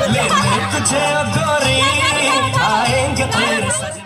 लेने तुझे ओ गोरी, आएंगे तेरे सजना।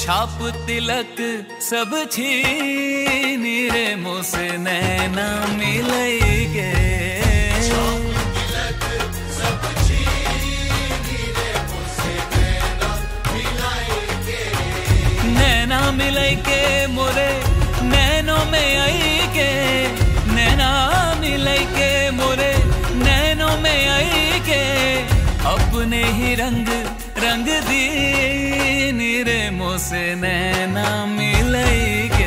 छाप तिलक सब छीनी रे मुझसे नैना मिलैगे। नैना मिलैगे मोरे नैनों में आई के, नैना मिलैगे मोरे नैनों में आई के, अपने ही रंग रंग दी रे मुझसे नैना मिलैगे।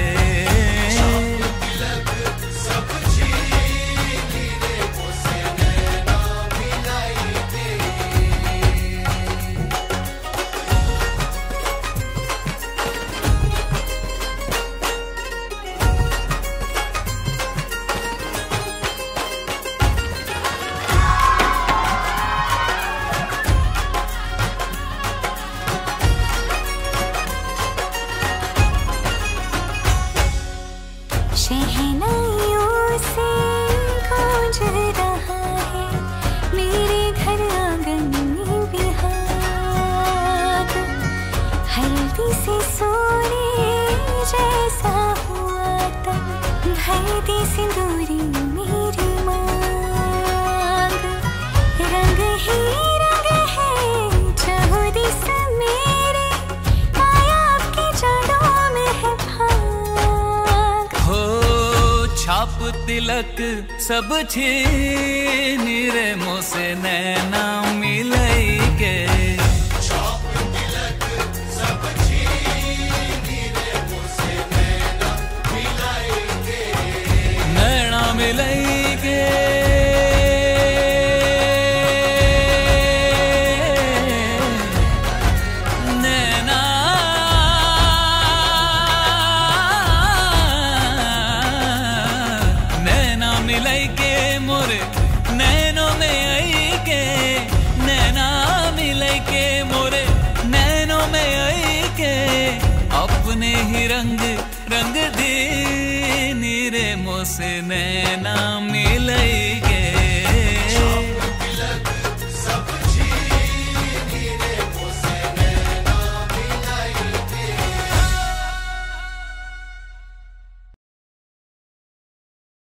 शहनाइयों से गूंज रहा है मेरे घर आंगन में बिहार, हल्दी से सोने जैसा हुआ तब भर दी सिंदूरी मेरी मांग। रंग ही रंग है चाहो दिस मेरे, आया आपकी जड़ों में है भाग। छाप तिलक सब छीनी रे मुझसे नैना मिलैगे। छाप तिलक सब छीनी रे मुझसे नैना मिलैगे। नैना मिलैगे। मिलैगे मोरे नैनों में आई के, नैना मिलैगे मोरे नैनों में आई के, अपने ही रंग रंग दी रे मुझसे नैना